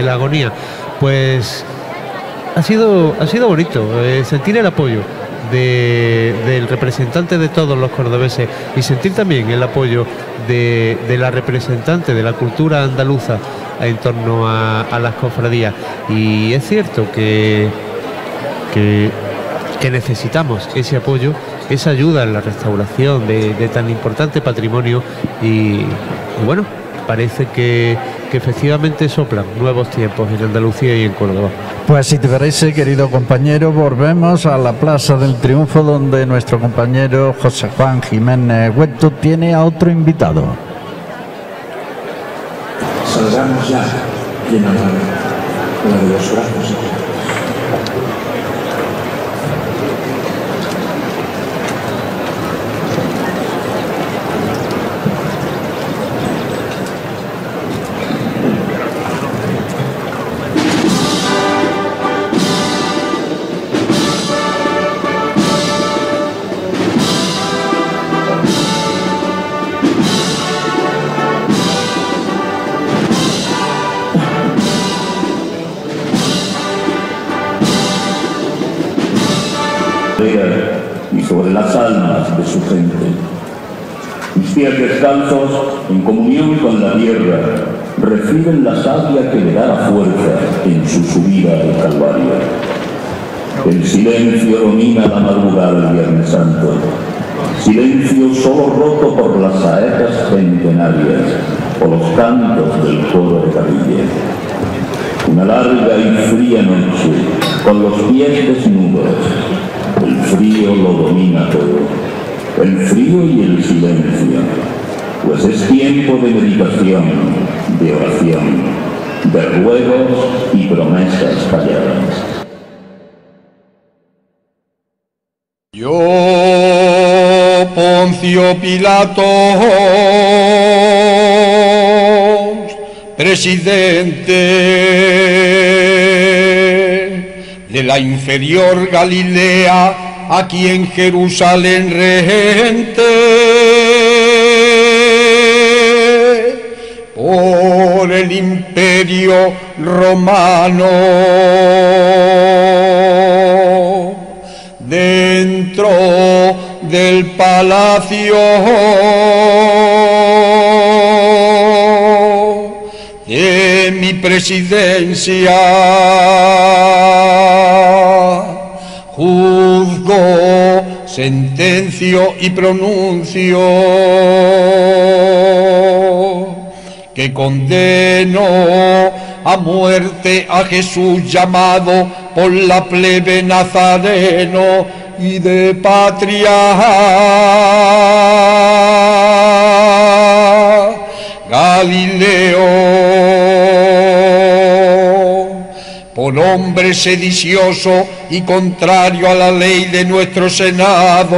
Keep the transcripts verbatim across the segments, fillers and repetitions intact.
la agonía. Pues ha sido, ha sido bonito eh, sentir el apoyo de, del representante de todos los cordobeses y sentir también el apoyo de, de la representante de la cultura andaluza en torno a, a las cofradías. Y es cierto que, que, que necesitamos ese apoyo, esa ayuda en la restauración de, de tan importante patrimonio y, y bueno, parece que, que efectivamente soplan nuevos tiempos en Andalucía y en Córdoba. Pues si te parece, querido compañero, volvemos a la Plaza del Triunfo, donde nuestro compañero José Juan Jiménez Huerto tiene a otro invitado. Salgamos ya, llena la de los brazos. Y sobre las almas de su gente. Mis pies descalzos, en comunión con la tierra, reciben la savia que le da la fuerza en su subida al Calvario. El silencio domina la madrugada del Viernes Santo. Silencio solo roto por las saetas centenarias o los cantos del coro de Carrilla. Una larga y fría noche, con los pies desnudos. El frío lo domina todo, el frío y el silencio, pues es tiempo de meditación, de oración, de ruegos y promesas falladas. Yo, Poncio Pilato, presidente de la inferior Galilea, aquí en Jerusalén regente, por el imperio romano, dentro del palacio de mi presidencia, juzgo, sentencio y pronuncio que condeno a muerte a Jesús llamado por la plebe nazareno y de patria Galileo, por hombre sedicioso y contrario a la ley de nuestro Senado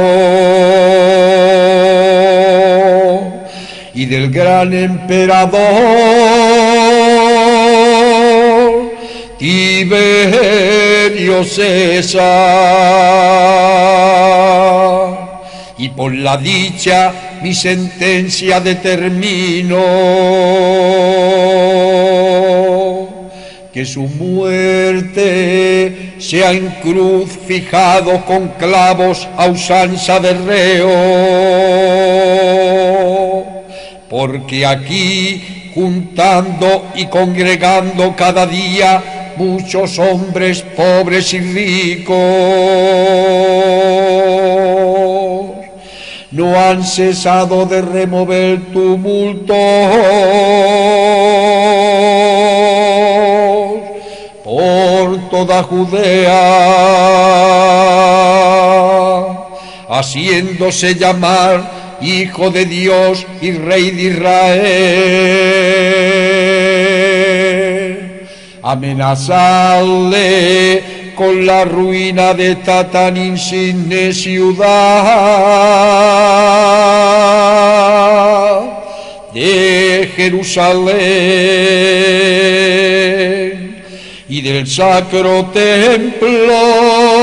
y del gran emperador Tiberio César, y por la dicha mi sentencia determino que su muerte sea en cruz fijado con clavos a usanza de reo, porque aquí, juntando y congregando cada día muchos hombres pobres y ricos, no han cesado de remover tumultos por toda Judea, haciéndose llamar Hijo de Dios y Rey de Israel, amenazarle con la ruina de esta tan insigne ciudad de Jerusalén y del sacro templo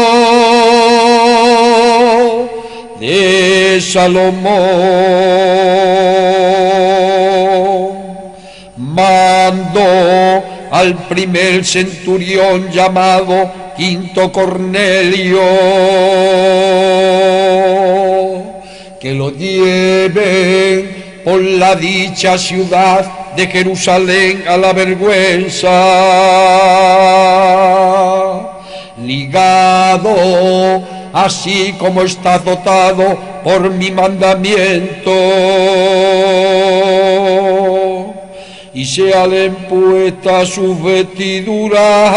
de Salomón. Mando al primer centurión llamado Quinto Cornelio, que lo lleven por la dicha ciudad de Jerusalén a la vergüenza, ligado así como está dotado por mi mandamiento, y seale impuesta su vestidura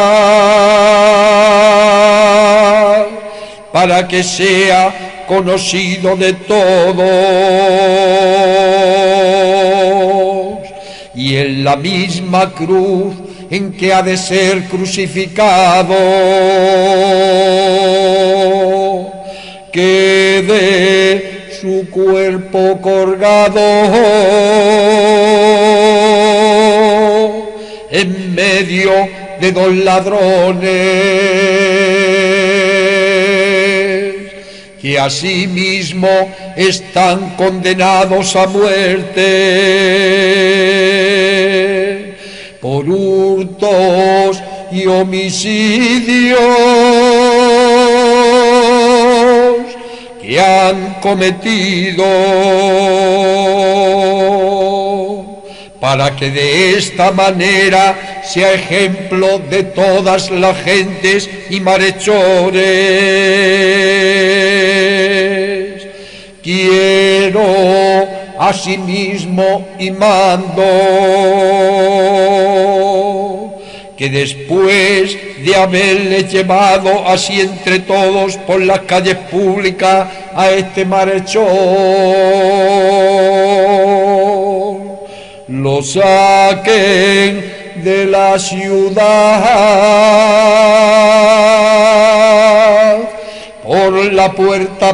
para que sea conocido de todos, y en la misma cruz en que ha de ser crucificado quede su cuerpo colgado en medio de dos ladrones que asimismo están condenados a muerte por hurtos y homicidios que han cometido, para que de esta manera sea ejemplo de todas las gentes y malhechores. Quiero asimismo y mando que después de haberle llevado así entre todos por las calles públicas a este malhechor, lo saquen de la ciudad por la puerta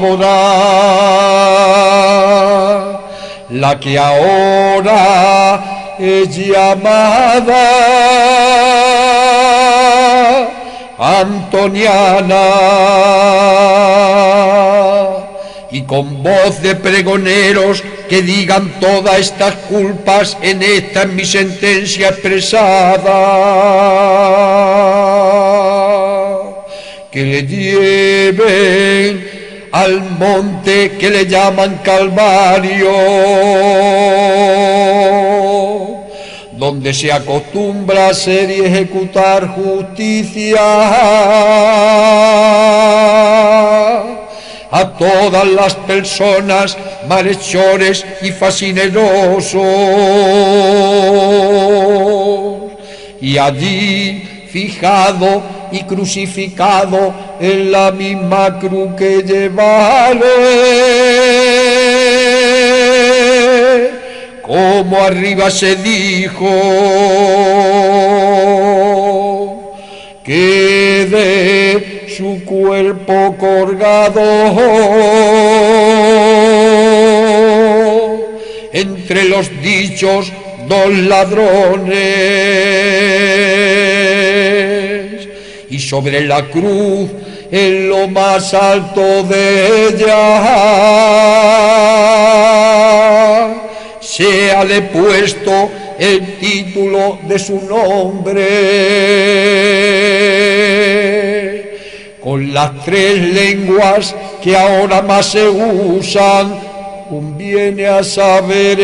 Pávora, la que ahora es llamada Antoniana, y con voz de pregoneros que digan todas estas culpas en esta en mi sentencia expresada, que le lleven al monte que le llaman Calvario, donde se acostumbra a hacer y ejecutar justicia a todas las personas malhechores y fascinerosos, y allí fijado y crucificado en la misma cruz que llevaré, como arriba se dijo, quede su cuerpo colgado entre los dichos dos ladrones, y sobre la cruz en lo más alto de ella séale puesto el título de su nombre, con las tres lenguas que ahora más se usan, conviene a saber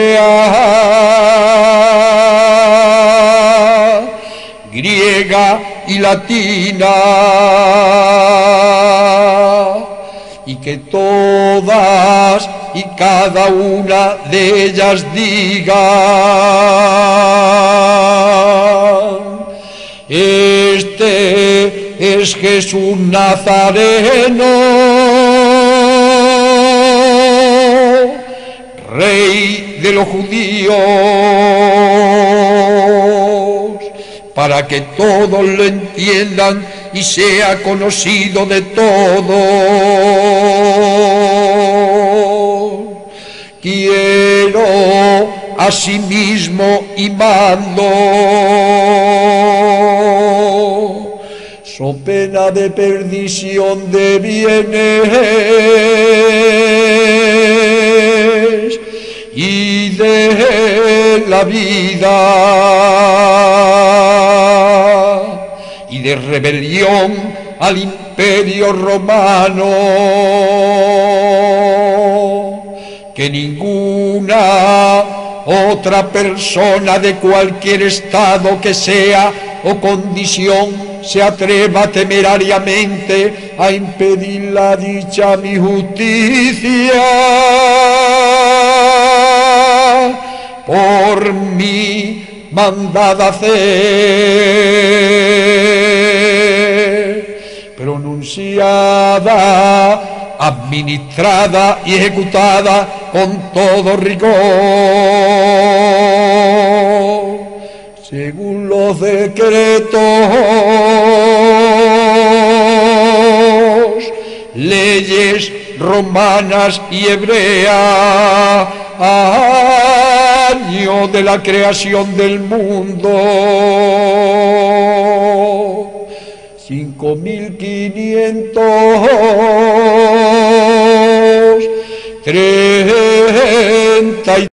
hebrea, griega y latina, y que todas y cada una de ellas digan: este es Jesús Nazareno, Rey de los judíos, para que todos lo entiendan y sea conocido de todos. Quiero asimismo y mando, so pena de perdición de bienes y de la vida, de rebelión al Imperio Romano, que ninguna otra persona de cualquier estado que sea o condición se atreva temerariamente a impedir la dicha mi justicia por mí mandada hacer, pronunciada, administrada y ejecutada con todo rigor, según los decretos, leyes romanas y hebreas, año de la creación del mundo, cinco mil quinientos treinta y